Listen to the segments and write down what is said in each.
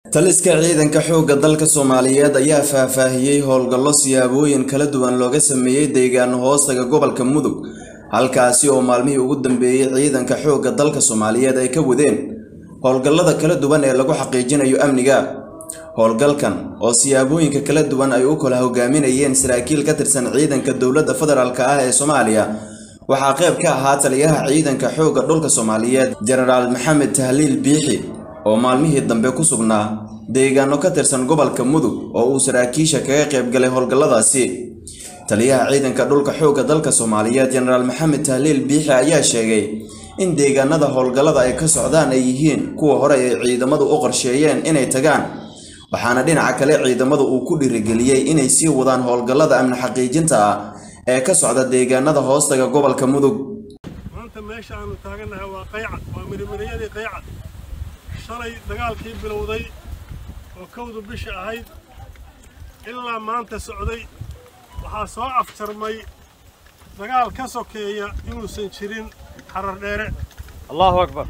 taliska ciidanka xoogga dalka Soomaaliyeed ayaa faahfaahiyay howlgallo siyaabooyin kala duwan looga sameeyay deegaan hoostaga gobolka Mudug halkaasi oo maalmihii ugu dambeeyay ciidanka xoogga dalka Soomaaliyeed ay ka wadeen howlgallada kala duwan ee lagu xaqiijinayo amniga. howlgalkan oo siyaabooyinka kala duwan ay u kala hogaaminayeen saraakiil ka tirsan ciidanka dowladda federaalka ah ee Soomaaliya waxaa qayb ka ahaa taliyaha ciidanka xoogga dhulka Soomaaliyeed Generaal Maxamed Tahliil Biixi oo maalmihii dambe ku sugnaa deegaano ka tirsan gobolka Mudug oo uu saraakiisha kaga qayb galay howlgalladaasi. taliyaha ciidanka dhulka xoogga dalka Soomaaliyeed Generaal Maxamed Tahliil Biixi ayaa sheegay in deegaanada howlgallada ay ka socdaan ay yihiin kuwa hore ee ciidamadu u qorsheeyeen inay tagaan waxaana dhinaca kale ciidamadu uu ku dhiirigeliyay inay sii wadaan howlgallada amni xaqiijinta ah ee ka socda deegaanada hoostaga gobolka Mudug. maanta meesha aanu taaganahay waa qaycad waa mirmiriyadii qaycad shalay dagaalkii bilowday oo kowdu bisha ahayd ilaa maanta socday waxaa soo afjarmay dagaal ka sokeeya inuusan jirin xarar dheere. Allahu akbar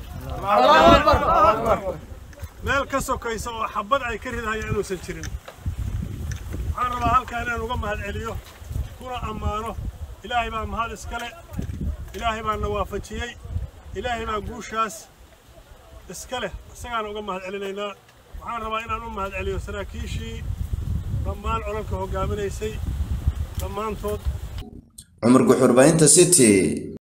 meel ka sokaysa oo xabad ay ka ridayaan inuusan jirin. waxaan rabaa halkaan inaan uga mahadceliyo kuna ammaano ilaahay baa mahad iskale ilaahay baa na waafajiyey ilaahay baa guushaas iskale isagaan uga mahadcelinaynaa. waxaan rabaa inaan u mahadceliyo saraakiishii dhammaan colanka hogaaminaysay dhammaantood. Cumar Guxurbaynta City.